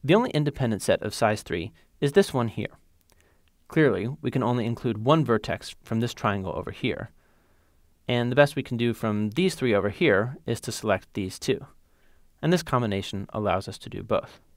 The only independent set of size 3 is this one here. Clearly, we can only include one vertex from this triangle over here, and the best we can do from these three over here is to select these two, and this combination allows us to do both.